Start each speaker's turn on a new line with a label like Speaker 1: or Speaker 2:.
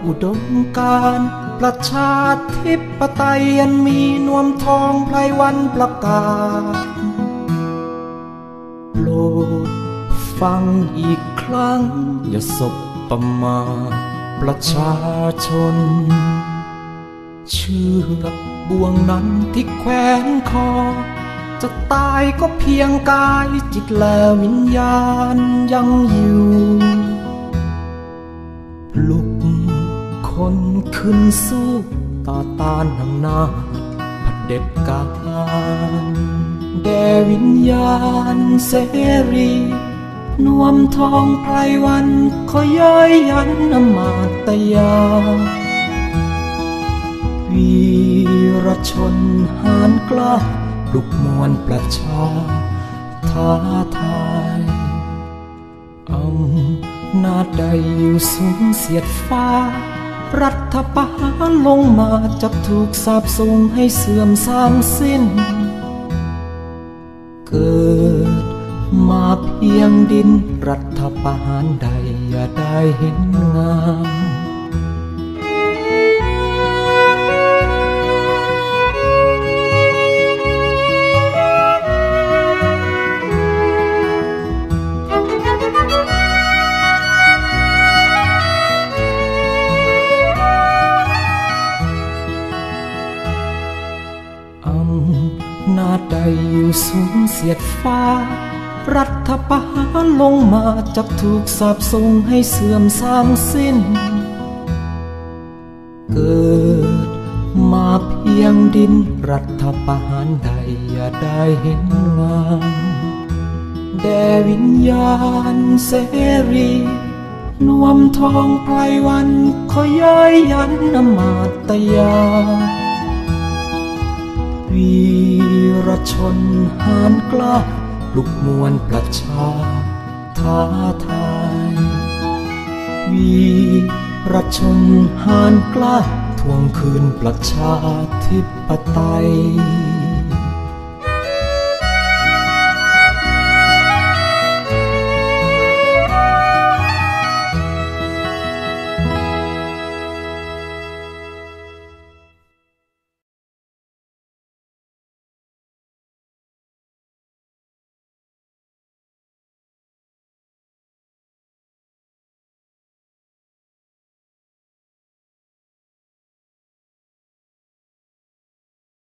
Speaker 1: อุดมการณ์ประชาธิปไตยอันมีนวมทองไพรวันประกาศโปรดฟังอีกครั้งอย่าสบประมาทประชาชนเชือกบ่วงนั้นที่แขวนคอจะตายก็เพียงกายจิตและวิญญาณยังอยู่ปลุกคนขึ้นสู้ต่อต้านอำนาจเผด็จการแด่วิญญาณเสรีนวมทองไพรวันขอย้อยยันอมาตยาวีรชนหารกล้าปลุกมวลประชาท้าทายอำนาจใดอยู่สูงเสียดฟ้ารัฐประหารลงมาจับถูกสาปส่งให้เสื่อมทรามสิ้นเกิดมาเพียงดินรัฐประหารใดอย่าได้เห็นงามนาจใดอยู่สูงเสียดฟ้ารัฐประหารลงมาจับถูกสาปส่งให้เสื่อมทรามสิ้นเกิดมาเพียงดินรัฐประหารใดอย่าได้เห็นงามแด่วิญญาณเสรีนวมทองไพรวันขอย้อยยันอมาตยาวีรชนหารกล้าปลุกมวลประชาท้าทายวีรชนหารกล้าทวงคืนประชาธิปไตย